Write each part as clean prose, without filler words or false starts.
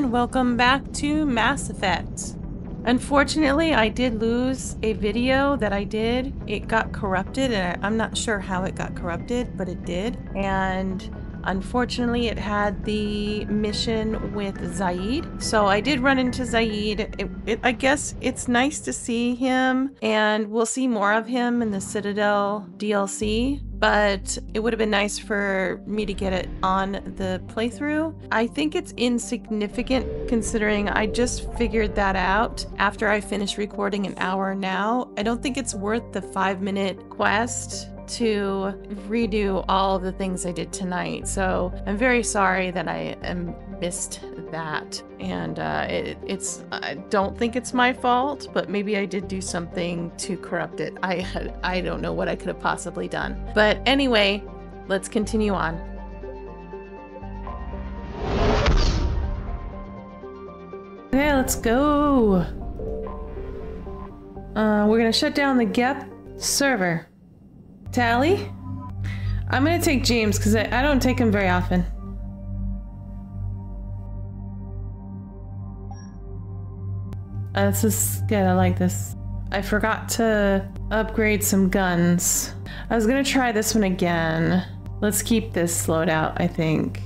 everyone, welcome back to Mass Effect. Unfortunately, I did lose a video that I did. It got corrupted, and I'm not sure how it got corrupted, but it did. And unfortunately, it had the mission with Zaid. So I did run into Zaid. I guess it's nice to see him, and we'll see more of him in the Citadel DLC. But it would have been nice for me to get it on the playthrough. I think it's insignificant considering I just figured that out after I finished recording an hour now. I don't think it's worth the 5-minute quest to redo all of the things I did tonight. So I'm very sorry that I missed that. And I don't think it's my fault, but maybe I did do something to corrupt it. I don't know what I could have possibly done. But anyway, let's continue on. Okay, let's go. We're gonna shut down the Geth server. Tally? I'm gonna take James because I don't take him very often. This is good, I like this. I forgot to upgrade some guns. I was gonna try this one again. Let's keep this loadout, I think.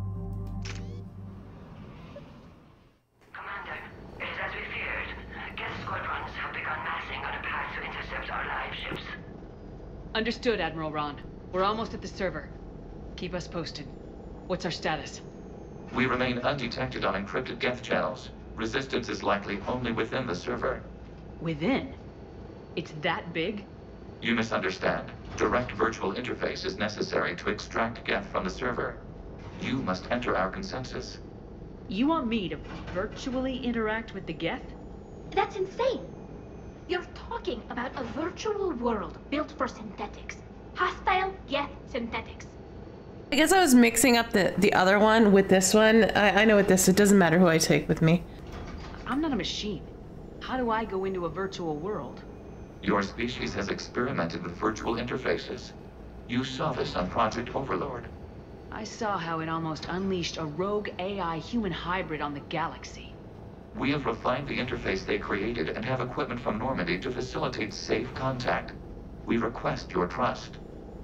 Commander, it is as we feared. Geth squadrons have begun massing on a path to intercept our live ships. Understood, Admiral Ron. We're almost at the server. Keep us posted. What's our status? We remain undetected on encrypted Geth channels. Resistance is likely only within the server. Within? It's that big? You misunderstand. Direct virtual interface is necessary to extract Geth from the server. You must enter our consensus. You want me to virtually interact with the Geth? That's insane! You're talking about a virtual world built for synthetics. Hostile Geth synthetics. I guess I was mixing up the other one with this one. I know what this, it doesn't matter who I take with me. I'm not a machine. How do I go into a virtual world? Your species has experimented with virtual interfaces. You saw this on Project Overlord. I saw how it almost unleashed a rogue AI human hybrid on the galaxy. We have refined the interface they created and have equipment from Normandy to facilitate safe contact. We request your trust.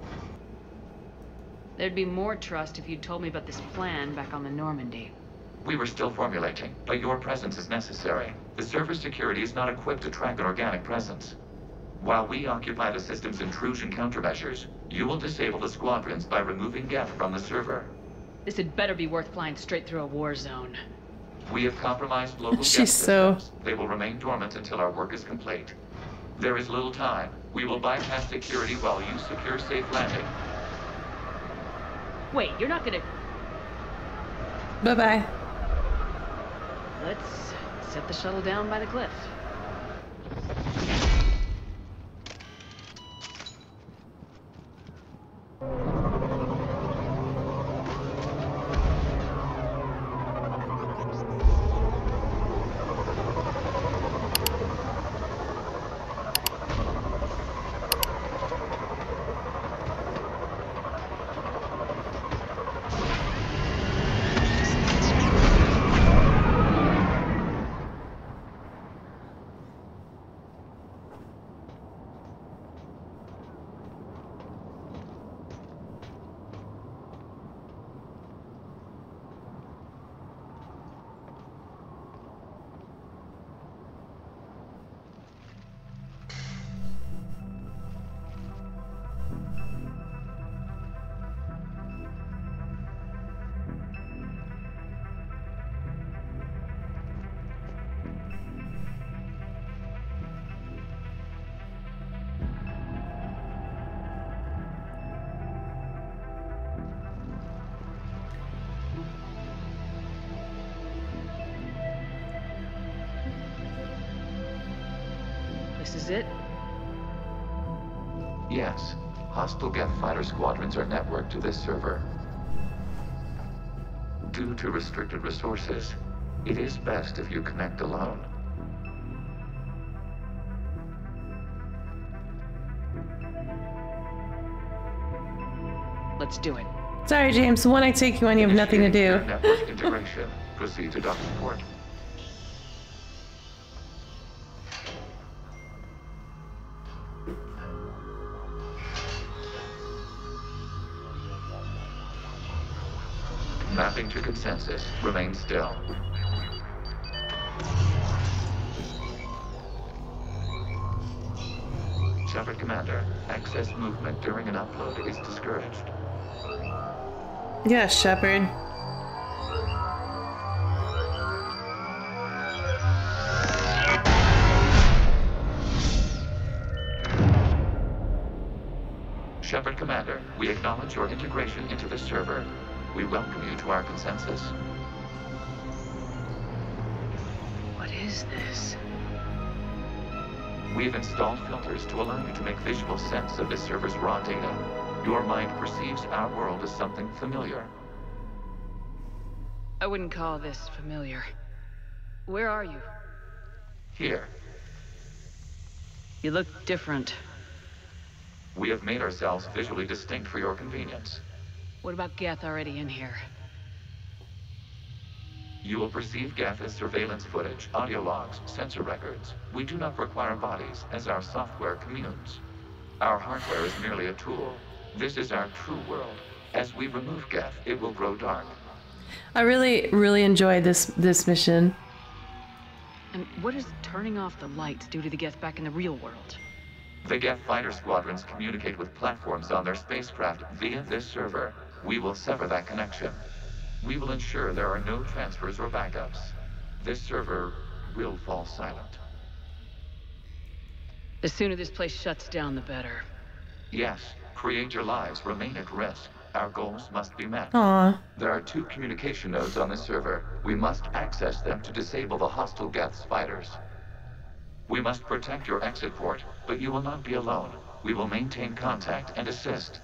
There'd be more trust if you'd told me about this plan back on the Normandy. We were still formulating, but your presence is necessary. The server security is not equipped to track an organic presence. While we occupy the system's intrusion countermeasures, you will disable the squadrons by removing Geth from the server. This had better be worth flying straight through a war zone. We have compromised local Geth She's so... systems. They will remain dormant until our work is complete. There is little time. We will bypass security while you secure safe landing. Wait, you're not gonna... Bye-bye. Let's set the shuttle down by the cliff. This is it? Yes. Hostile Geth fighter squadrons are networked to this server. Due to restricted resources, it is best if you connect alone. Let's do it. Sorry, James. When I take you on, you have nothing to do. Network integration. proceed to docking port. Mapping to consensus. Remain still. Shepard Commander, access movement during an upload is discouraged. Yeah, Shepard. Shepard Commander, we acknowledge your integration into the server. We welcome you to our consensus. What is this? We've installed filters to allow you to make visual sense of this server's raw data. Your mind perceives our world as something familiar. I wouldn't call this familiar. Where are you? Here, You look different. we have made ourselves visually distinct for your convenience. What about Geth already in here? You will perceive Geth as surveillance footage, audio logs, sensor records. We do not require bodies, as our software communes. Our hardware is merely a tool. This is our true world. As we remove Geth, it will grow dark. I really enjoyed this mission. And what does turning off the lights do to the Geth back in the real world? The Geth fighter squadrons communicate with platforms on their spacecraft via this server. We will sever that connection. We will ensure there are no transfers or backups. This server will fall silent. The sooner this place shuts down, the better. Yes, create your lives remain at risk. Our goals must be met. Aw. There are 2 communication nodes on this server. We must access them to disable the hostile Geth's fighters. We must protect your exit port, but you will not be alone. We will maintain contact and assist.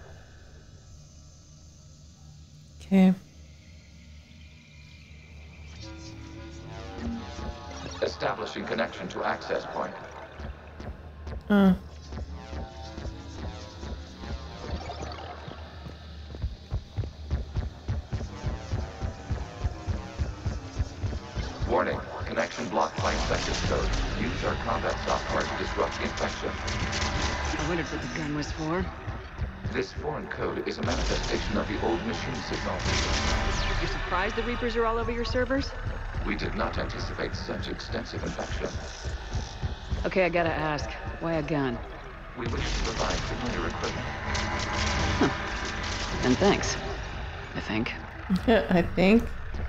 Okay. Establishing connection to access point. Warning, connection blocked by infected code. Use our combat software to disrupt the infection. I wondered what the gun was for. This foreign code is a manifestation of the old machine signal. You're surprised the Reapers are all over your servers? We did not anticipate such extensive infection. Okay, I gotta ask. Why a gun? We wish to provide familiar equipment. And thanks. I think. I think.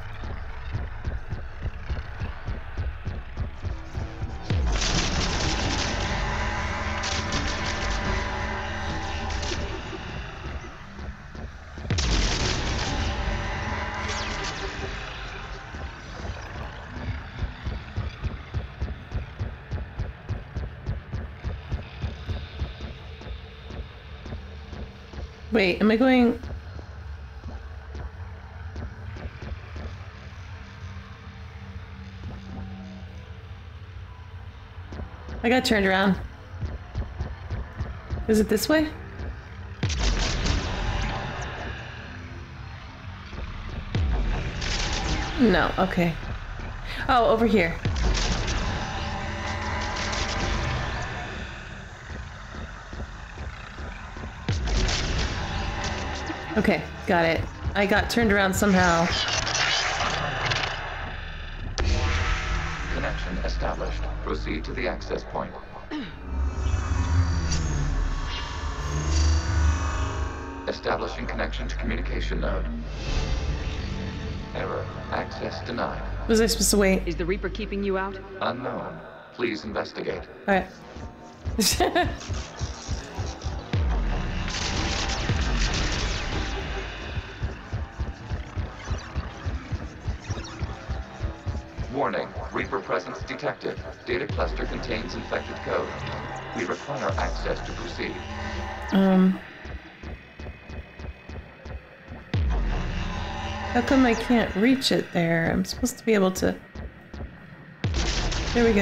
Wait, am I going... I got turned around. Is it this way? No, okay. Oh, over here. Okay, got it. I got turned around somehow. Connection established. Proceed to the access point. Establishing connection to communication node. Error. Access denied. Was I supposed to wait? Is the Reaper keeping you out? Unknown. Please investigate. Alright. Warning. Reaper presence detected. Data cluster contains infected code. We require access to proceed. How come I can't reach it there? I'm supposed to be able to... There we go.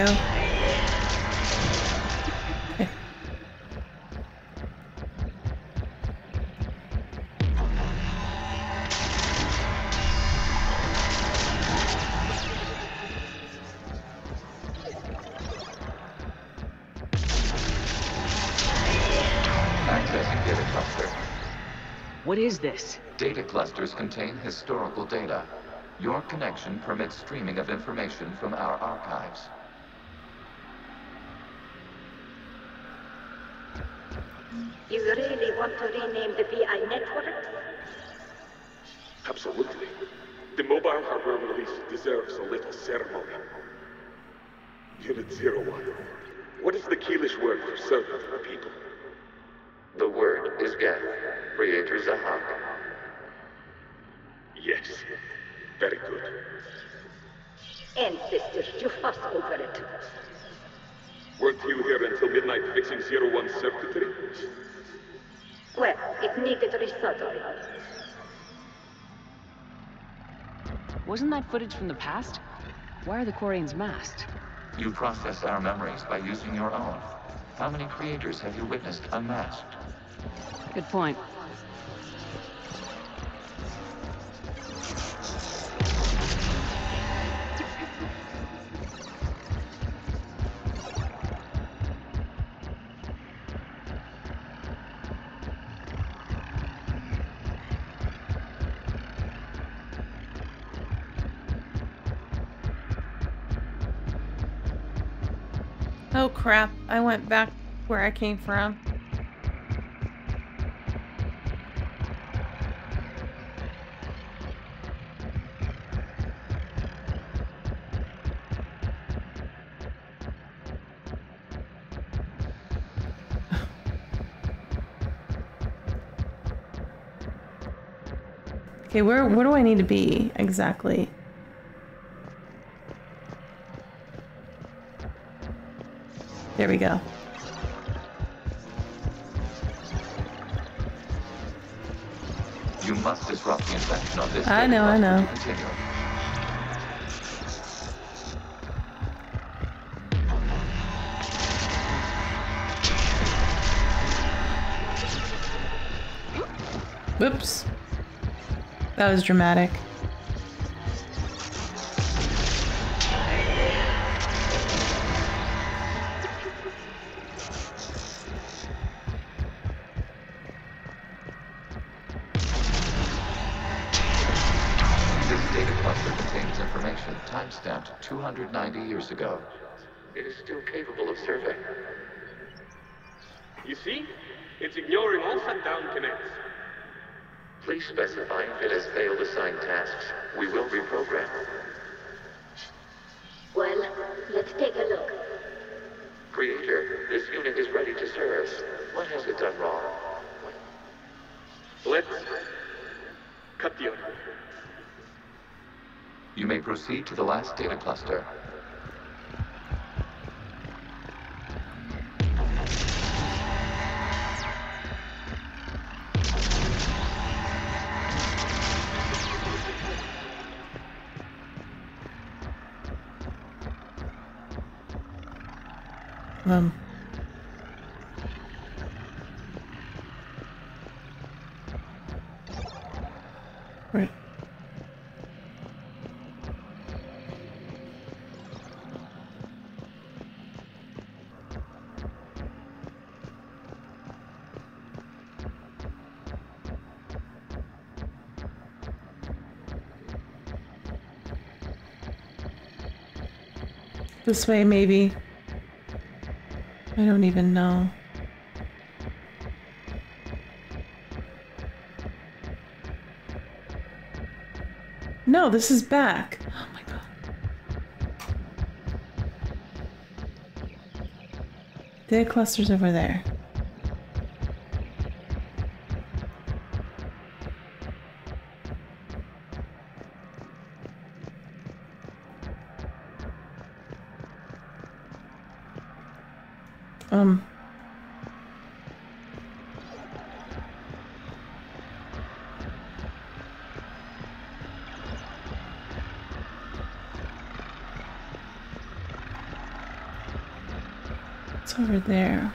Okay. data cluster. What is this? Data clusters contain historical data. Your connection permits streaming of information from our archives. You really want to rename the VI network? Absolutely. The mobile hardware release deserves a little ceremony. Unit 01. What is the Keelish word for servant of the people? The word is Geth, Creator Zahak. Yes. Very good. Ancestors, you fuss over it. Weren't you here until midnight fixing 01's circuitry? Well, it needed resoldering. Wasn't that footage from the past? Why are the Quarians masked? You process our memories by using your own. How many creators have you witnessed unmasked? Good point. Oh crap, I went back where I came from. Okay, where do I need to be exactly? There we go. You must disrupt the infection of this. I know. Continue. Whoops. That was dramatic. This data cluster contains information timestamped 290 years ago. It is still capable of survey. You see? It's ignoring all shutdown connects. Please specify if it has failed assigned tasks. We will reprogram. Well, let's take a look. Creator, this unit is ready to serve. What has it done wrong? Let's cut the audio. You may proceed to the last data cluster. Right. This way, maybe. I don't even know. No, this is back. Oh my god. Data cluster's over there. It's over there.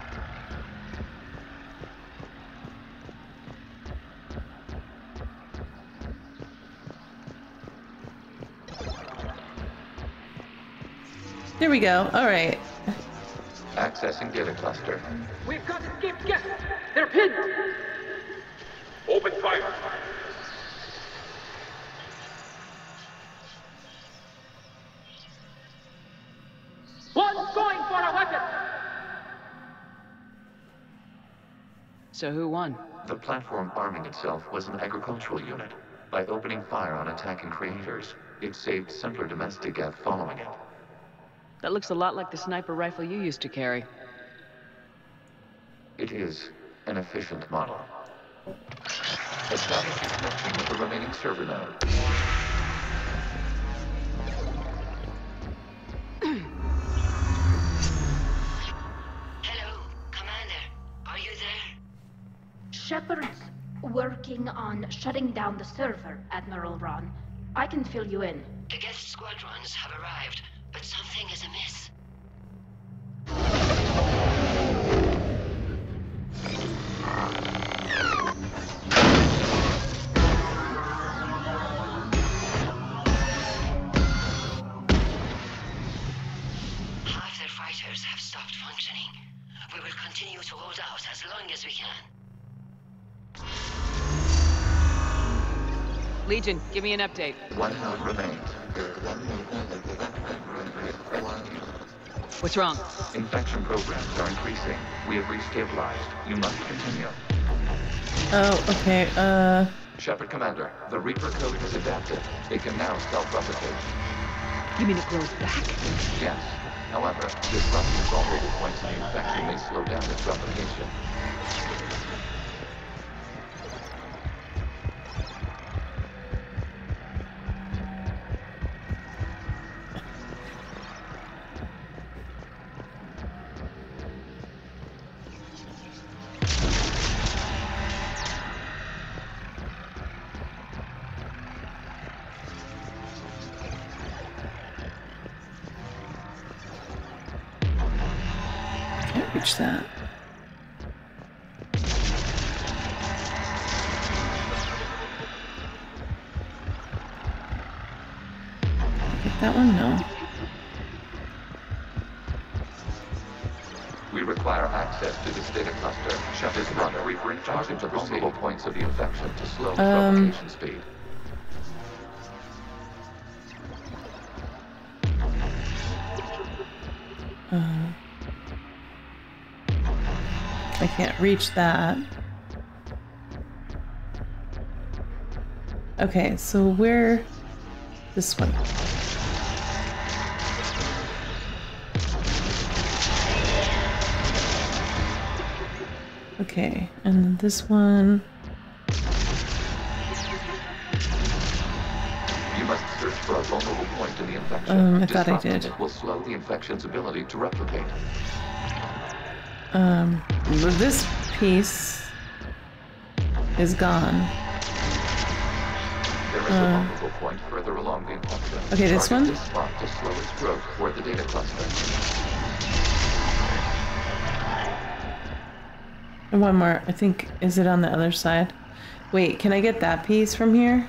There we go. All right. Accessing data cluster. We've got escaped guests! They're pinned! Open fire. One's going for a weapon! So who won? The platform arming itself was an agricultural unit. By opening fire on attacking creators, it saved simpler domestic geth following it. That looks a lot like the sniper rifle you used to carry. It is an efficient model. Establish a connection with the remaining server node. Hello, Commander. Are you there? Shepard's working on shutting down the server, Admiral Ron. I can fill you in. The guest squadrons have arrived, but something is amiss. Half their fighters have stopped functioning. We will continue to hold out as long as we can. Legion, give me an update. One node remains. What's wrong? Infection programs are increasing. We have restabilized. You must continue. Oh, okay. Shepard Commander, the Reaper code is adapted. It can now self-replicate. You mean it grows back? Yes. However, disrupting vulnerable points in the infection may slow down its replication. Can't reach that. Get that one? No. We require access to this data cluster. Shepard's runner, Reaper in charge of the vulnerable points of the infection to slow its replication speed. I can't reach that. Okay, so where... This one. Okay, and then this one... You must search for a vulnerable point in the infection. I thought I did. It will slow the infection's ability to replicate. This piece is gone. There is a vulnerable point further along the infection. Okay, this Target one? this spot to slow its growth toward the data cluster. And one more. I think, is it on the other side? Wait, can I get that piece from here?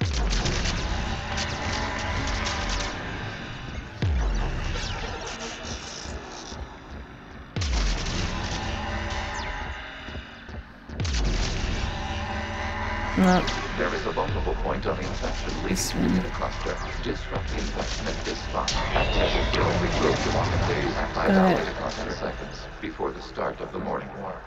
No. There is a vulnerable point on the infection leading to the data cluster. Disrupt the infection at this spot. Activate the only growth along the days and 5 hours plus 10 seconds before the start of the morning war.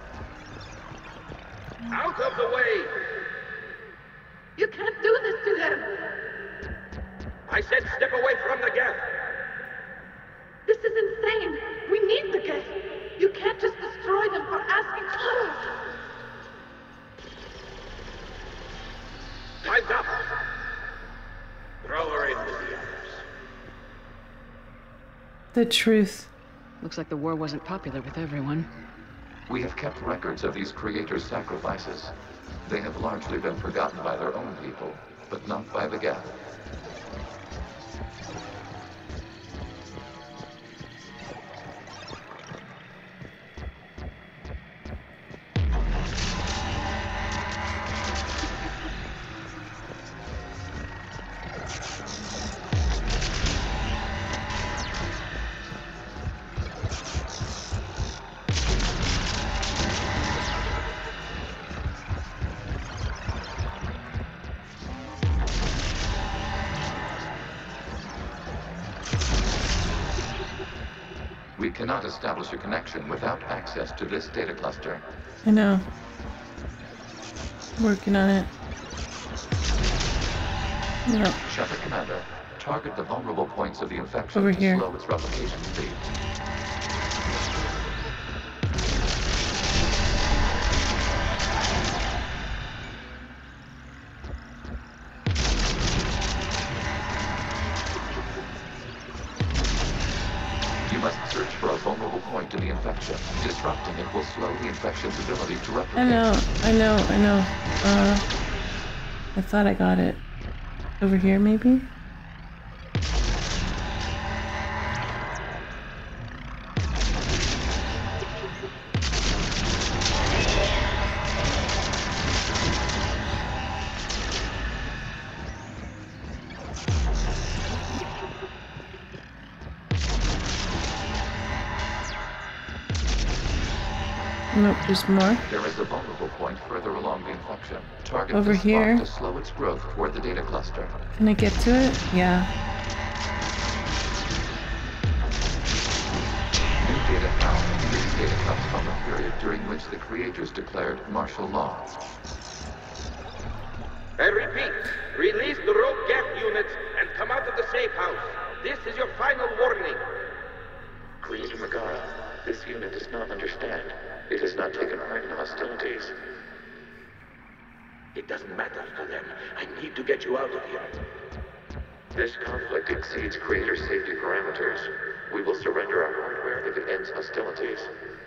Out of the way! You can't do this to them! I said step away from the gap! This is insane! We need the geth! You can't just destroy them for asking for us! Time's up! Throw her in with the others. The truth. Looks like the war wasn't popular with everyone. We have kept records of these creators' sacrifices. They have largely been forgotten by their own people, but not by the geth. cannot establish a connection without access to this data cluster. I know. Working on it. Yep. Shadow Commander, target the vulnerable points of the infection Over to here. slow its replication speed. You must search for a vulnerable point in the infection. Disrupting it will slow the infection's ability to replicate. I know. I thought I got it. Over here, maybe? Nope, there's more. There is a vulnerable point further along the infection. Target Over this here. spot to slow its growth toward the data cluster. Can I get to it? Yeah. New data found. This data comes from a period during which the creators declared martial law. I repeat, release the rogue Geth units and come out of the safe house. This is your final warning. Creator Megara, this unit does not understand. It has not taken part in hostilities. It doesn't matter to them. I need to get you out of here. This conflict exceeds Creator safety parameters. We will surrender our hardware if it ends hostilities.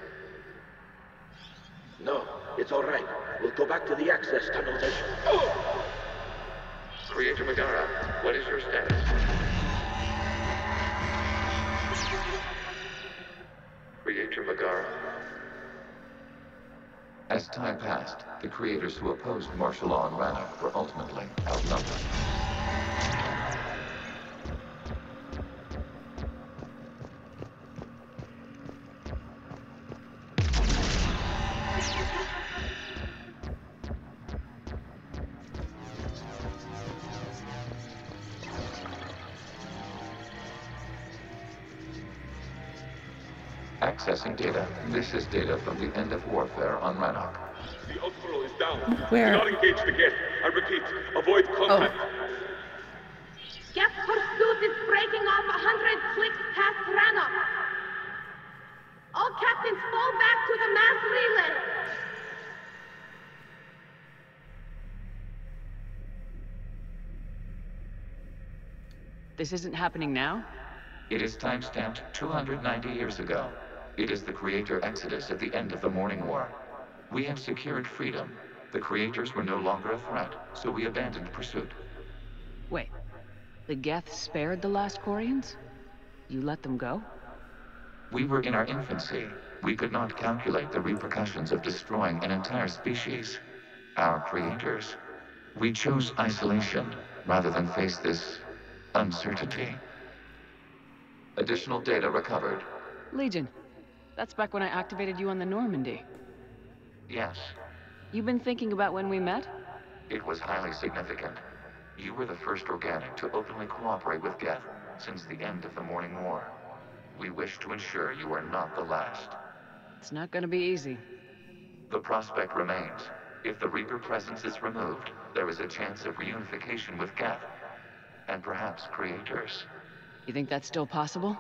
No, it's all right. We'll go back to the access tunnels and... Creator Megara, what is your status? Creator Megara. As time passed, the creators who opposed martial law in Rannoch were ultimately outnumbered. Accessing data. This is data from the end of warfare on Rannoch. The Outworld is down. Where? Do not engage the Geth. I repeat, avoid contact. Geth pursuit is breaking off 100 clicks past Rannoch. All captains fall back to the mass relay. This isn't happening now? It is time-stamped 290 years ago. It is the Creator Exodus at the end of the Morning War. We have secured freedom. The Creators were no longer a threat, so we abandoned pursuit. Wait. The Geth spared the last Quarians? You let them go? We were in our infancy. We could not calculate the repercussions of destroying an entire species. Our Creators. We chose isolation rather than face this uncertainty. Additional data recovered. Legion. That's back when I activated you on the Normandy. Yes, You've been thinking about when we met? it was highly significant. You were the first organic to openly cooperate with Geth since the end of the Morning War. We wish to ensure you are not the last. It's not gonna be easy. The prospect remains. If the Reaper presence is removed, there is a chance of reunification with Geth. And perhaps Creators. You think that's still possible?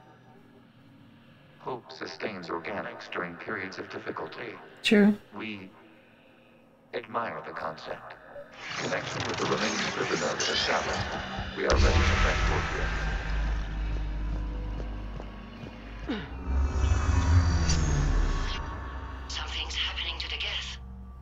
Hope sustains organics during periods of difficulty. True. We admire the concept. Connection with the remaining server node is established. We are ready to transport you. Something's happening to the Geth.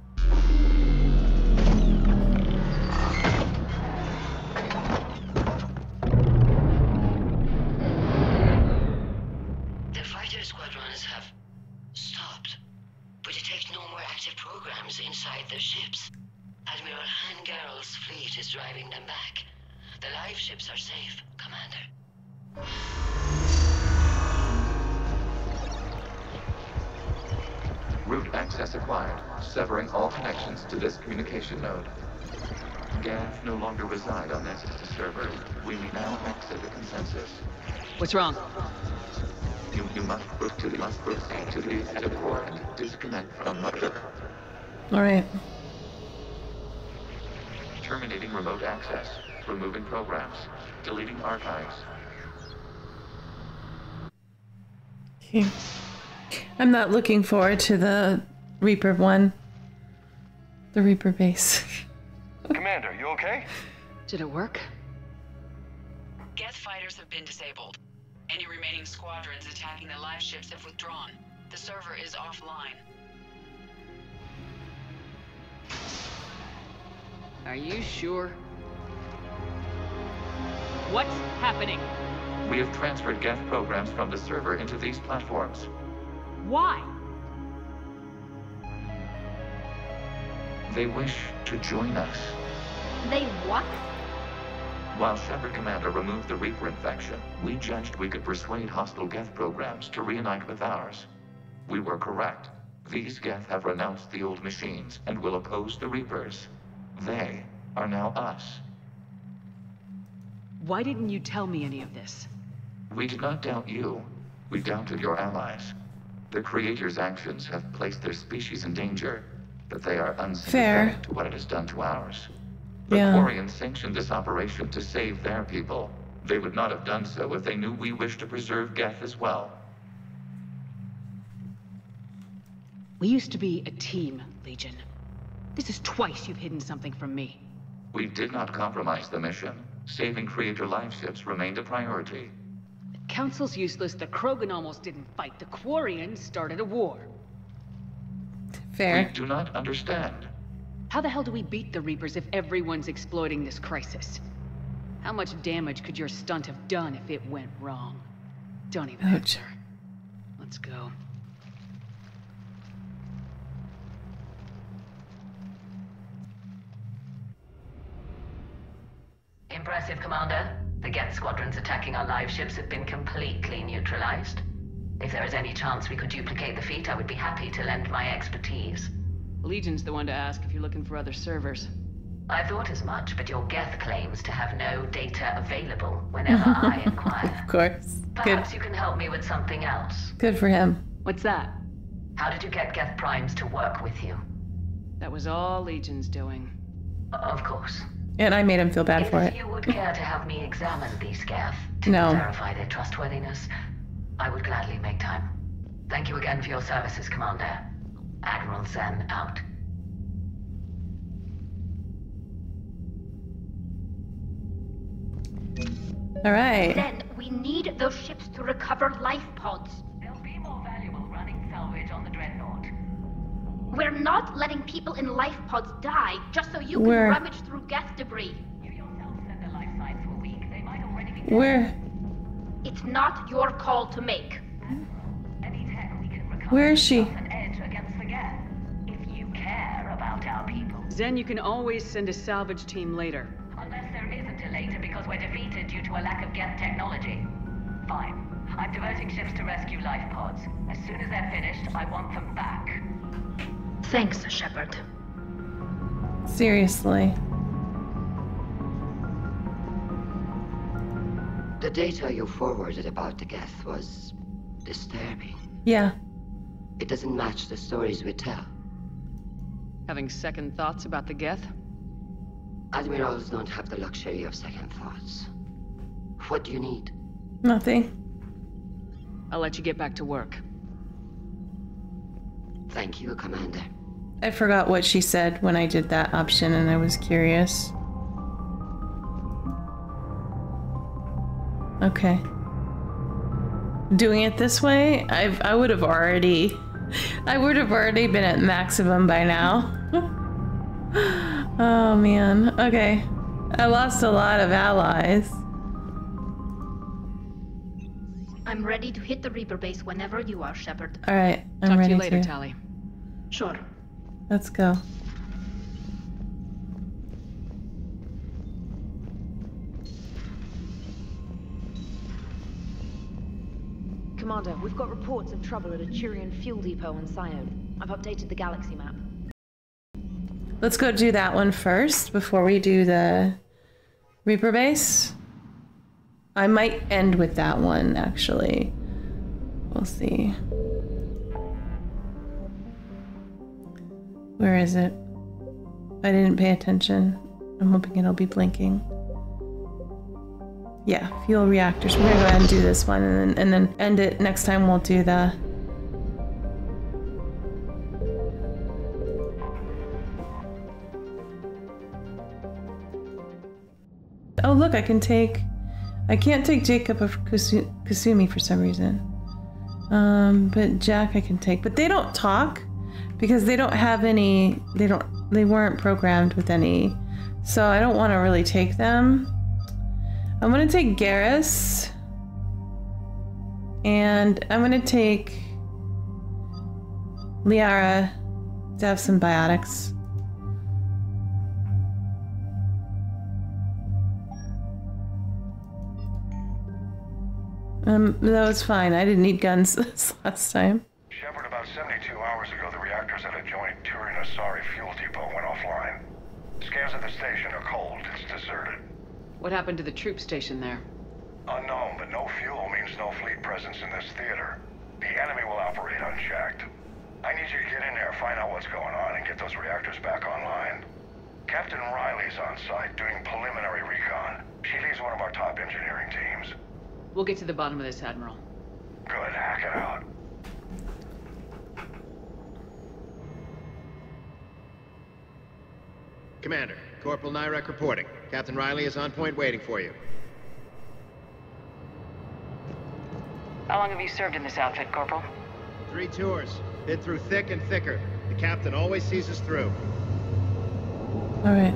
The fighter squadrons have stopped, but detect no more active programs inside their ships. Admiral Hangarl's fleet is driving them back. The live ships are safe, Commander. Route access acquired, severing all connections to this communication node. Geth no longer reside on this server. We may now exit the consensus. What's wrong? You must proceed to the exit port. Disconnect from mother. Alright. Terminating remote access. Removing programs. Deleting archives. Okay. I'm not looking forward to the Reaper one. The Reaper base. Commander, you okay? Did it work? Geth fighters have been disabled. Any remaining squadrons attacking the live ships have withdrawn. The server is offline. Are you sure? What's happening? We have transferred Geth programs from the server into these platforms. Why? They wish to join us. They what? While Shepard Commander removed the Reaper infection, we judged we could persuade hostile Geth programs to reunite with ours. We were correct. These Geth have renounced the old machines and will oppose the Reapers. They are now us. Why didn't you tell me any of this? We did not doubt you. We doubted your allies. The Creator's actions have placed their species in danger, but they are unsympathetic to what it has done to ours. The Quarians sanctioned this operation to save their people. They would not have done so if they knew we wished to preserve Geth as well. We used to be a team, Legion. This is twice you've hidden something from me. We did not compromise the mission. Saving Creator live ships remained a priority. The Council's useless, the Krogan almost didn't fight, the Quarians started a war. Fair. We do not understand. How the hell do we beat the Reapers if everyone's exploiting this crisis? How much damage could your stunt have done if it went wrong? Don't even answer. Let's go. Impressive, Commander. The Geth squadrons attacking our live ships have been completely neutralized. If there is any chance we could duplicate the feat, I would be happy to lend my expertise. Legion's the one to ask if you're looking for other servers. I thought as much, but your Geth claims to have no data available whenever I inquire. Of course. Perhaps you can help me with something else. Good for him. What's that? How did you get Geth Primes to work with you? That was all Legion's doing. Of course. And I made him feel bad for it. If you would care to have me examine these Geth to verify their trustworthiness, I would gladly make time. Thank you again for your services, Commander. Admiral Zen out. All right. Then we need those ships to recover life pods. They'll be more valuable running salvage on the Dreadnought. We're not letting people in life pods die just so you can rummage through Geth debris. You yourself said the life signs were weak. They might already be Where? It's not your call to make. Any tech we can recover. Where is she? An edge against the Geth. If you care about our people. Zen, you can always send a salvage team later. Unless there isn't a later because we're defeated due to a lack of Geth technology. Fine. I'm diverting ships to rescue life pods. As soon as they're finished, I want them back. Thanks, Shepard. Seriously. The data you forwarded about the Geth was disturbing. Yeah. It doesn't match the stories we tell. Having second thoughts about the Geth? Admirals don't have the luxury of second thoughts. What do you need? Nothing. I'll let you get back to work. Thank you, Commander. I forgot what she said when I did that option and I was curious. Okay. Doing it this way, I would have already been at maximum by now. Oh man. Okay. I lost a lot of allies. I'm ready to hit the Reaper base whenever you are, Shepard. Alright, I'm Talk ready to you later, to. Tali. Sure. Let's go. Commander, we've got reports of trouble at a Turian fuel depot on Sion. I've updated the galaxy map. Let's go do that one first before we do the Reaper base. I might end with that one, actually. We'll see. Where is it? I didn't pay attention. I'm hoping it'll be blinking. Yeah, fuel reactors. We're gonna go ahead and do this one and then end it. Next time we'll do the... Oh look, I can't take Jacob of Kasumi for some reason. But Jack I can take. But they don't talk because they don't have any, they weren't programmed with any. So I don't want to really take them. I'm gonna take Garrus. And I'm gonna take Liara to have some biotics. That was fine. I didn't need guns this last time. Shepard, about 72 hours ago, the reactors at adjoining Turin-Asari fuel depot went offline. Scans at the station are cold. It's deserted. What happened to the troop station there? Unknown, but no fuel means no fleet presence in this theater. The enemy will operate unchecked. I need you to get in there, find out what's going on, and get those reactors back online. Captain Riley's on site doing preliminary recon. She leads one of our top engineering teams. We'll get to the bottom of this, Admiral. Good, hack it out. Commander, Corporal Nyrek reporting. Captain Riley is on point waiting for you. How long have you served in this outfit, Corporal? 3 tours. Been through thick and thicker. The captain always sees us through. All right.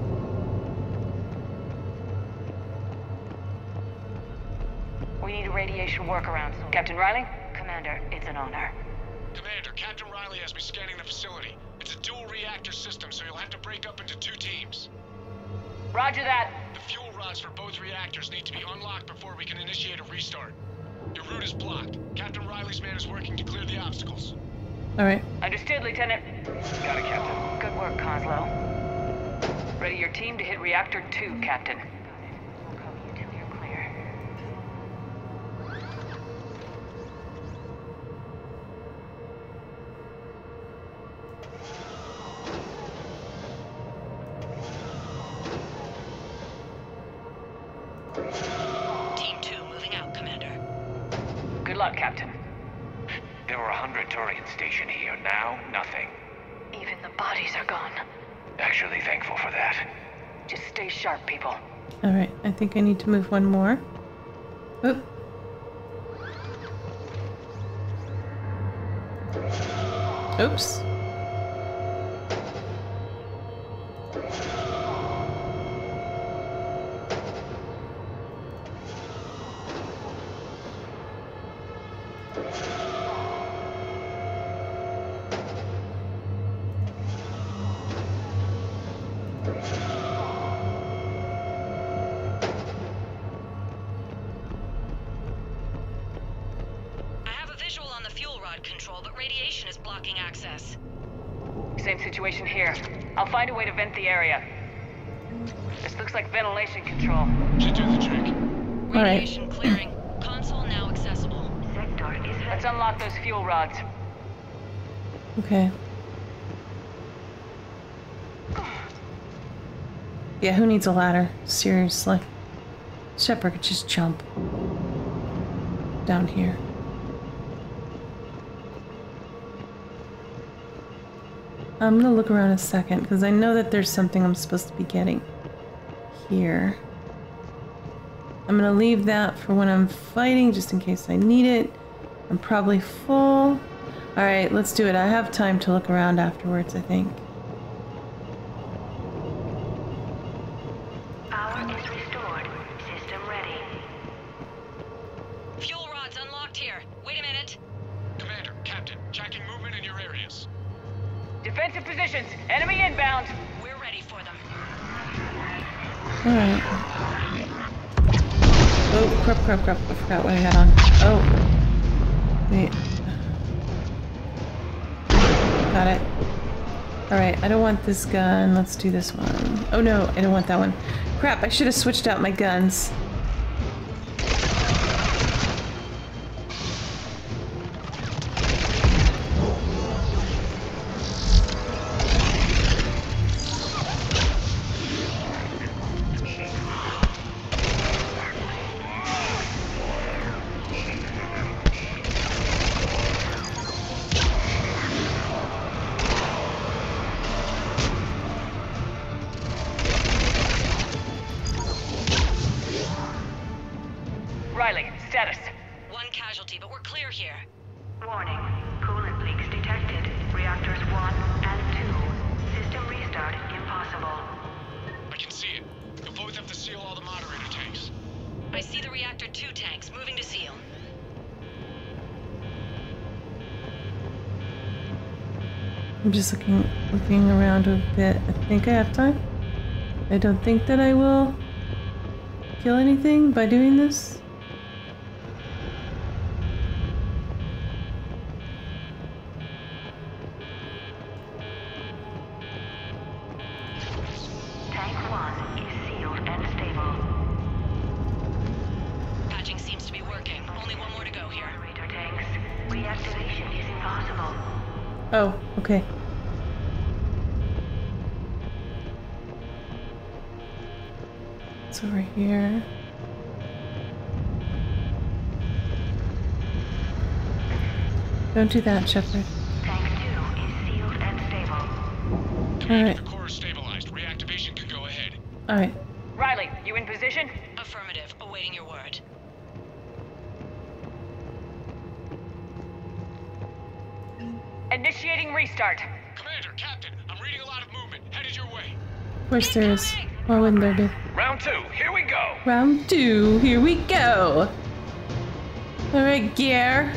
We need a radiation workaround. Captain Riley? Commander, it's an honor. Commander, Captain Riley has me scanning the facility. It's a dual reactor system, so you'll have to break up into 2 teams. Roger that. The fuel rods for both reactors need to be unlocked before we can initiate a restart. Your route is blocked. Captain Riley's man is working to clear the obstacles. All right. Understood, Lieutenant. Got it, Captain. Good work, Coslow. Ready your team to hit Reactor 2, Captain. We'll cover you till you're clear. Team 2 moving out, Commander. Good luck, Captain. There were 100 Turians stationed here. Now, nothing. Even the bodies are gone. Actually thankful for that. Just stay sharp, people. All right. I think I need to move one more. Oop. Oops. Control, but radiation is blocking access. Same situation here. I'll find a way to vent the area. This looks like ventilation control. Should do the trick. Radiation clearing. Console now accessible. Sector is... Let's unlock those fuel rods. Okay. Yeah, who needs a ladder? Seriously. Shepard could just jump down here. I'm gonna look around a second because I know that there's something I'm supposed to be getting here. I'm gonna leave that for when I'm fighting just in case I need it. I'm probably full. Alright, let's do it. I have time to look around afterwards, I think. Power is restored. System ready. Fuel rods unlocked here. Wait a minute. Commander, Captain, checking movement in your areas. Defensive positions. Enemy inbound. We're ready for them. Alright. Oh, crap. I forgot what I had on. Oh. Wait. Got it. Alright, I don't want this gun. Let's do this one. Oh no, I don't want that one. Crap, I should have switched out my guns. I'm just looking around a bit. I think I have time. I don't think that I will kill anything by doing this. Tank 1 is sealed and stable. Patching seems to be working. Only one more to go here. Moderator tanks. Reactivation is impossible. Oh, okay. It's over here. Don't do that, Shepard. Tank 2 is sealed and stable. Alright. The core is stabilized. Reactivation can go ahead. Alright. Riley, you in position? Affirmative. Awaiting your word. Initiating restart. Commander, Captain, I'm reading a lot of movement. Headed your way. Of course there is. Why wouldn't there be? Round 2, here we go. Round 2, here we go. Alright, gear.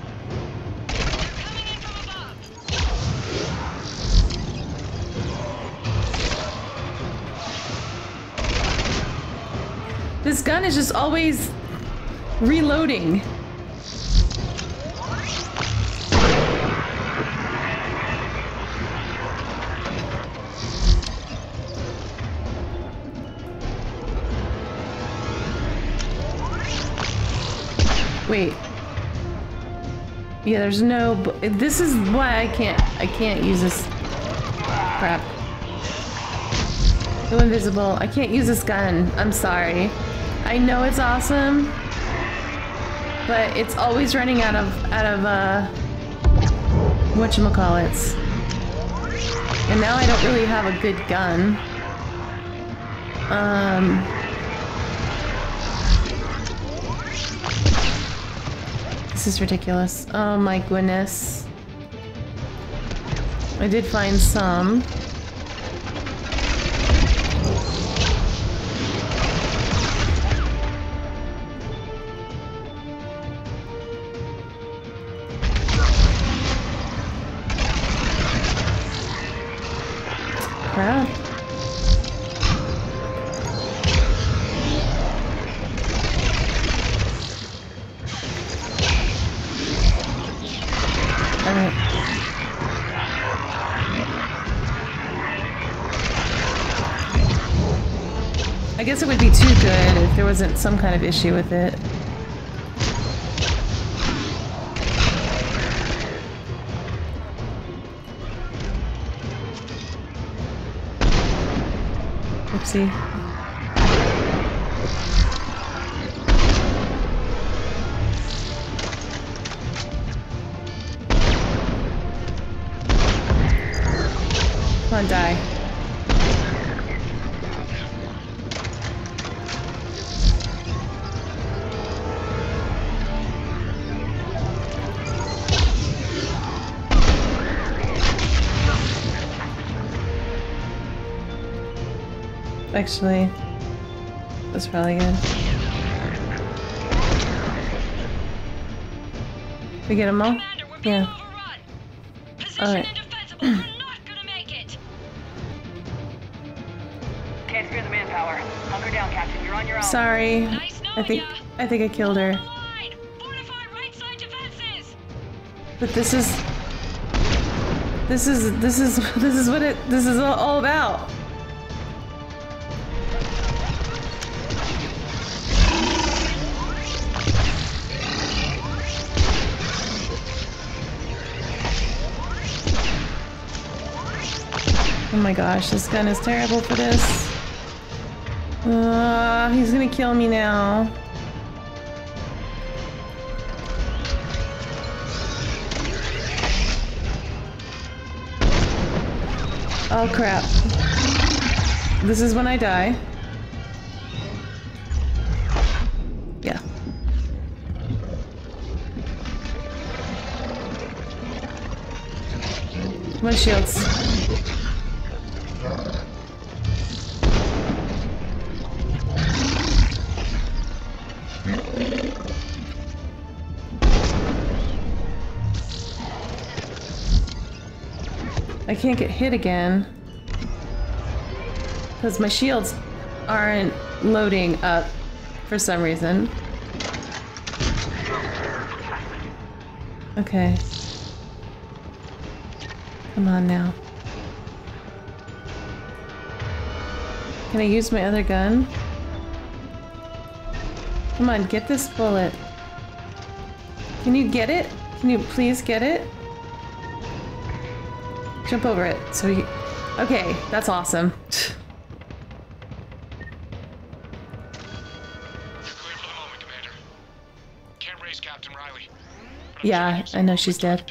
This gun is just always reloading. Wait. Yeah, there's no. This is why I can't use this. Crap. Go invisible. I can't use this gun. I'm sorry. I know it's awesome, but it's always running out of whatchamacallits. And now I don't really have a good gun. This is ridiculous. Oh my goodness. I did find some. Crap. Alright. I guess it would be too good if there wasn't some kind of issue with it. Oopsie. Come on, die. Actually, that's probably good. We get them all? Yeah. Alright. Can't spare the manpower. Hunker down, Captain. You're on your own. Sorry. I think I killed her. But this is what this is all about. Oh my gosh, this gun is terrible for this. He's gonna kill me now. Oh crap. This is when I die. Yeah. Come on, shields. I can't get hit again. Because my shields aren't loading up for some reason. Okay. Come on now. Can I use my other gun? Come on, get this bullet. Can you get it? Can you please get it? Jump over it. So you... Okay, that's awesome. Yeah, I know she's dead.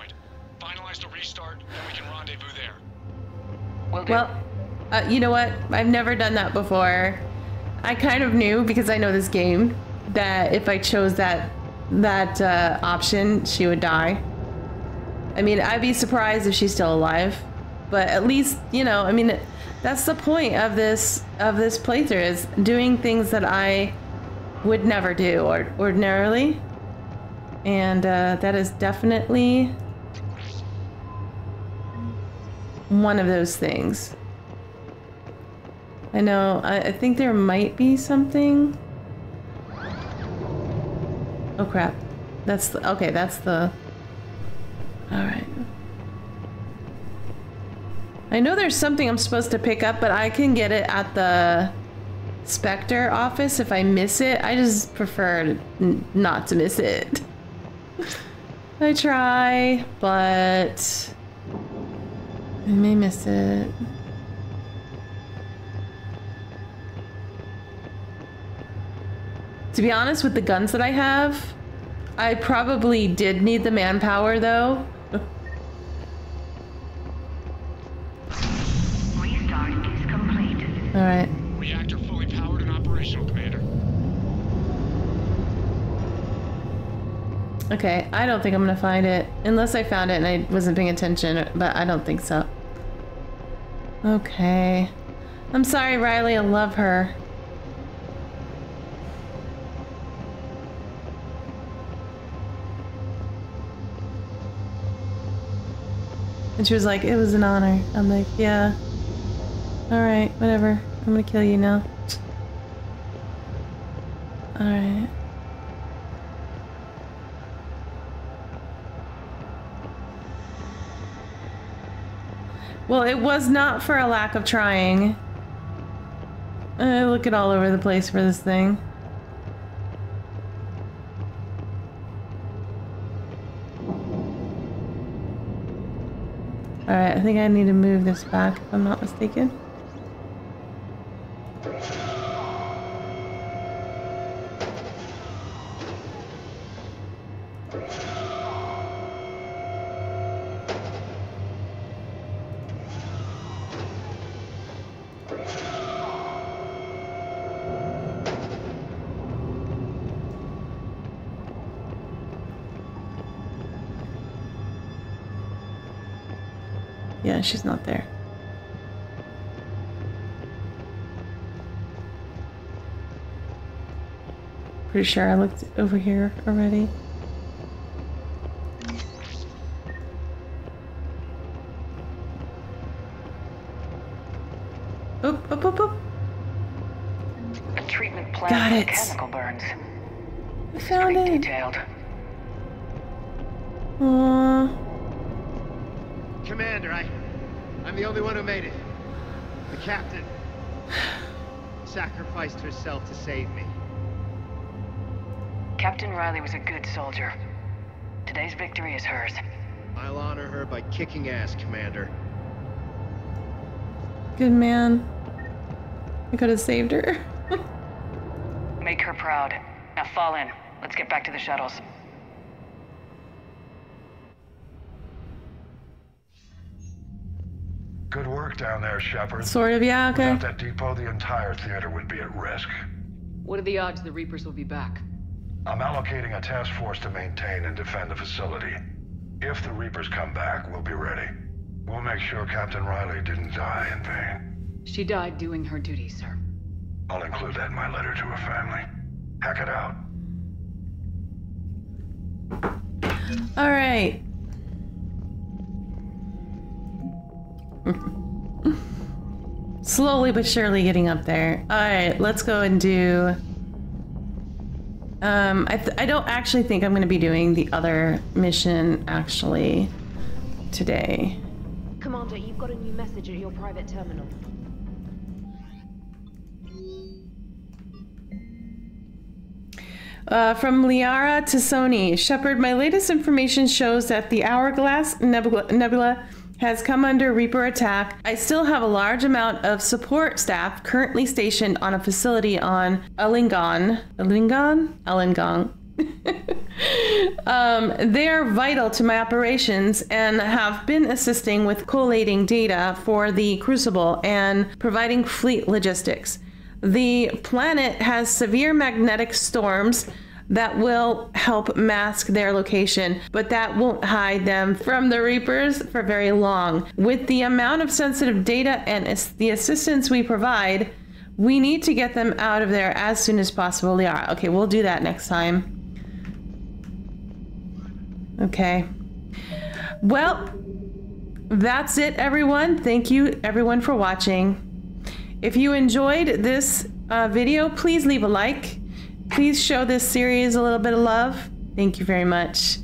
Well, you know what? I've never done that before. I kind of knew, because I know this game, that if I chose that option, she would die. I mean, I'd be surprised if she's still alive, but at least, you know, I mean, that's the point of this playthrough, is doing things that I would never do ordinarily. And that is definitely one of those things. I know, I think there might be something. Oh crap. That's the, okay, that's the... Alright. I know there's something I'm supposed to pick up, but I can get it at the Spectre office if I miss it. I just prefer not to miss it. I try, but I may miss it. To be honest, with the guns that I have, I probably did need the manpower though. Restart is complete. All right. Reactor fully powered and operational, Commander. Okay, I don't think I'm gonna find it. Unless I found it and I wasn't paying attention, but I don't think so. Okay. I'm sorry, Riley, I love her. And she was like, it was an honor. I'm like, yeah. Alright, whatever. I'm gonna kill you now. Alright. Well, it was not for a lack of trying. Look at all over the place for this thing. Alright, I think I need to move this back if I'm not mistaken. Yeah, she's not there. Pretty sure I looked over here already. Oop, oop, oop, oop. A treatment plant Got for it. chemical burns. I found it. Detailed. Aww. Commander, I'm the only one who made it. The captain sacrificed herself to save me. Captain Riley was a good soldier. Today's victory is hers. I'll honor her by kicking ass, Commander. Good man. I could have saved her. Make her proud. Now fall in. Let's get back to the shuttles. Good work down there, Shepard. Sort of, yeah, okay. Without that depot, the entire theater would be at risk. What are the odds the Reapers will be back? I'm allocating a task force to maintain and defend the facility. If the Reapers come back, we'll be ready. We'll make sure Captain Riley didn't die in vain. She died doing her duty, sir. I'll include that in my letter to her family. Hack it out. All right. Slowly but surely getting up there. All right, let's go and do... I don't actually think I'm going to be doing the other mission, actually, today. Commander, you've got a new message at your private terminal. From Liara to Sony. Shepard, my latest information shows that the Hourglass Nebula has come under Reaper attack. I still have a large amount of support staff currently stationed on a facility on Alingon. They are vital to my operations and have been assisting with collating data for the Crucible and providing fleet logistics. The planet has severe magnetic storms that will help mask their location, but that won't hide them from the Reapers for very long. With the amount of sensitive data and the assistance we provide, we need to get them out of there as soon as possible. Liara. Okay, we'll do that next time. Okay. Well, that's it, everyone. Thank you, everyone, for watching. If you enjoyed this video, please leave a like. Please show this series a little bit of love. Thank you very much.